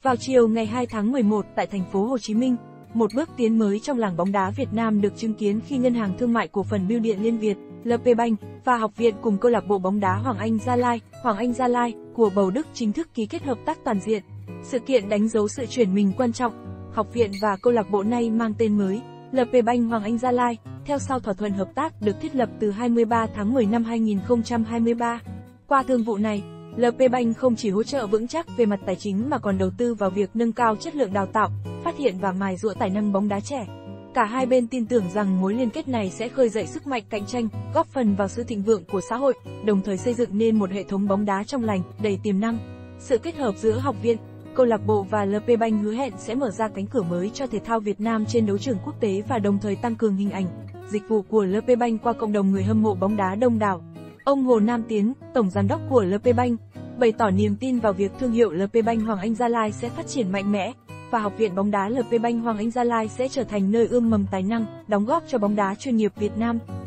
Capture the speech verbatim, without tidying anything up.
Vào chiều ngày hai tháng mười một tại thành phố Hồ Chí Minh, một bước tiến mới trong làng bóng đá Việt Nam được chứng kiến khi Ngân hàng Thương mại Cổ phần Bưu điện Liên Việt, lờ pê Bank và Học viện cùng câu lạc bộ bóng đá Hoàng Anh Gia Lai, Hoàng Anh Gia Lai của Bầu Đức chính thức ký kết hợp tác toàn diện. Sự kiện đánh dấu sự chuyển mình quan trọng. Học viện và câu lạc bộ này mang tên mới, lờ pê Bank Hoàng Anh Gia Lai, theo sau thỏa thuận hợp tác được thiết lập từ hai mươi ba tháng mười năm hai nghìn không trăm hai mươi ba. Qua thương vụ này, lờ pê Bank không chỉ hỗ trợ vững chắc về mặt tài chính mà còn đầu tư vào việc nâng cao chất lượng đào tạo, phát hiện và mài giũa tài năng bóng đá trẻ. Cả hai bên tin tưởng rằng mối liên kết này sẽ khơi dậy sức mạnh cạnh tranh, góp phần vào sự thịnh vượng của xã hội, đồng thời xây dựng nên một hệ thống bóng đá trong lành, đầy tiềm năng. Sự kết hợp giữa học viện, câu lạc bộ và lờ pê Bank hứa hẹn sẽ mở ra cánh cửa mới cho thể thao Việt Nam trên đấu trường quốc tế và đồng thời tăng cường hình ảnh, dịch vụ của lờ pê Bank qua cộng đồng người hâm mộ bóng đá đông đảo. Ông Hồ Nam Tiến, tổng giám đốc của lờ pê Bank, bày tỏ niềm tin vào việc thương hiệu lờ pê Bank Hoàng Anh Gia Lai sẽ phát triển mạnh mẽ, và Học viện bóng đá lờ pê Bank Hoàng Anh Gia Lai sẽ trở thành nơi ươm mầm tài năng, đóng góp cho bóng đá chuyên nghiệp Việt Nam.